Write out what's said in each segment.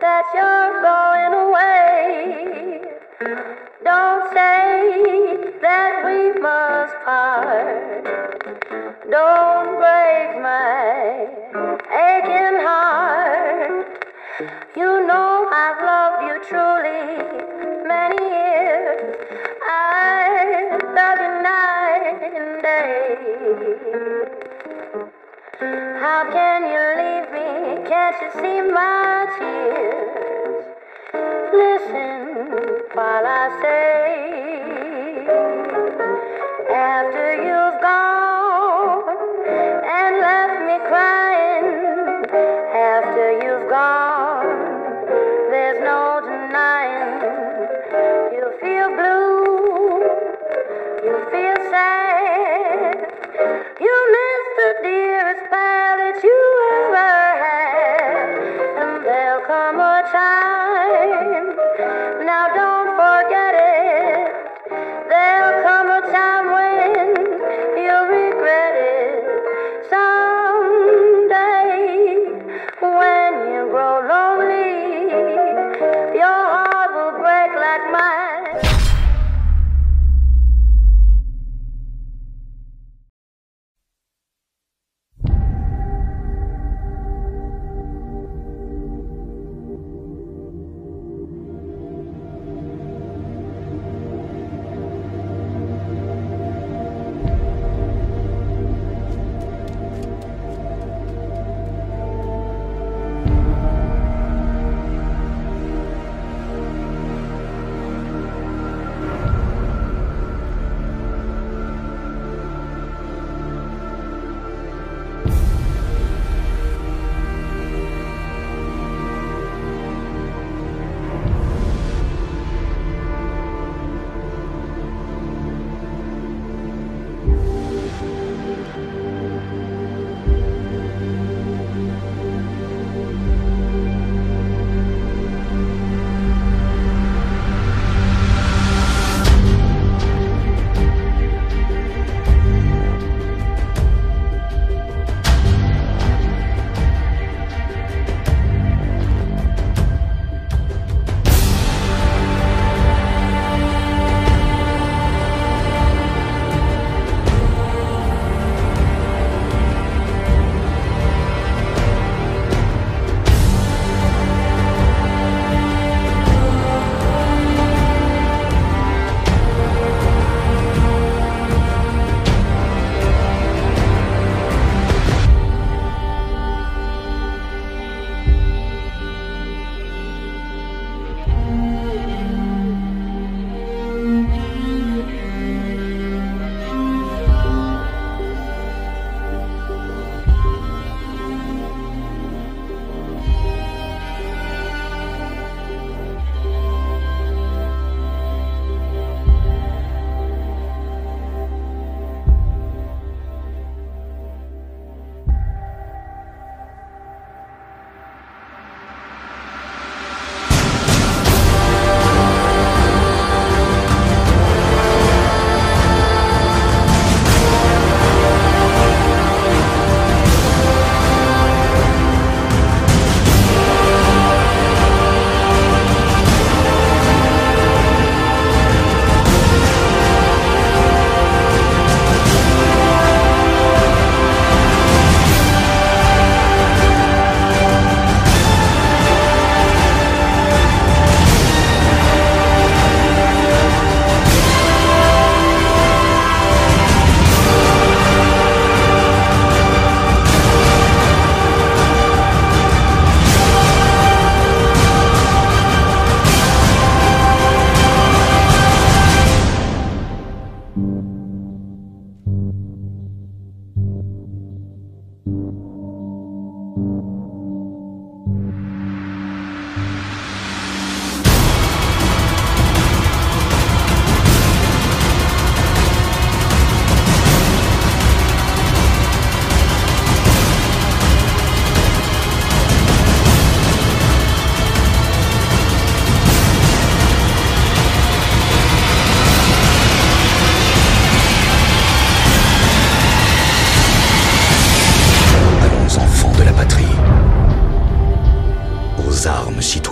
that you're going away. Don't say that we must part. Don't break my aching heart. You know I've loved you truly many years. I love you night and day. How can you leave me? Can't you see my tears? Listen while I say, after you've gone and left me crying, after you've gone, there's no denying. You feel blue, you feel sad, you miss the dearest pal that you ever had. And there'll come a time, now don't forget it,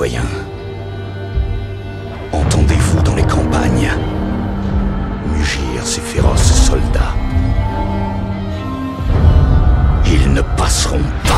citoyens, entendez-vous dans les campagnes mugir ces féroces soldats? Ils ne passeront pas.